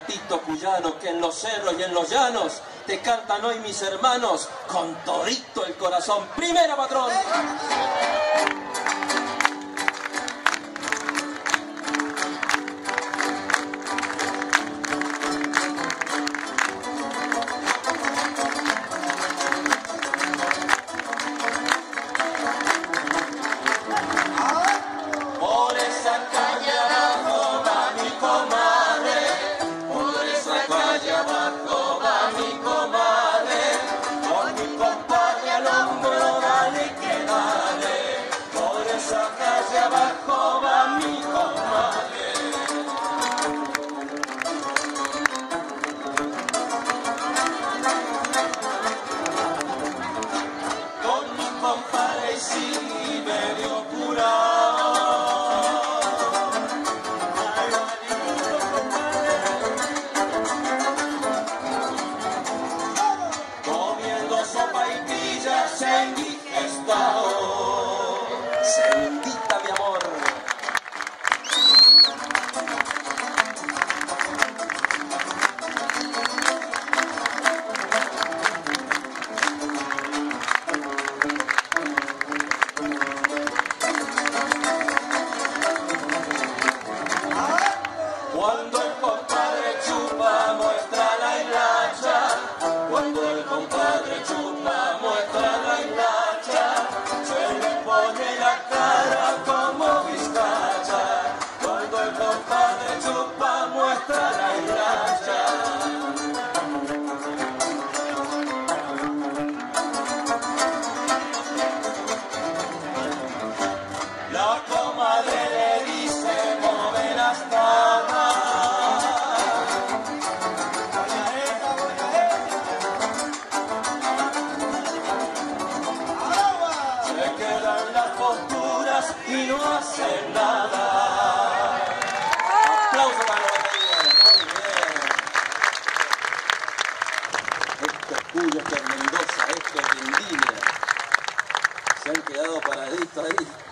cantito cuyano que en los cerros y en los llanos te cantan hoy mis hermanos con todito el corazón. ¡Primera, patrón! Por esa calle abajo va mi comadre, por esa calle abajo va mi comadre, con mi compadre al hombro dale que dale, por esa calle abajo va mi comadre. Con mi compadre sí medio curado. Sopa y pillas en mi estado. Sendita, mi amor. Cuando el compadre chupa muestra la hilacha, cuando el compadre chupa muestra la hilacha, se le pone la cara como vizcacha, cuando el compadre chupa muestra la hilacha. La comadre le dice mueve las tablas. Se quedan las posturas y no hacen nada. Aplauso para la batería. Muy bien. Esto es Cuyo, esto es Mendoza, esto es Vendimia. Se han quedado paraditos ahí.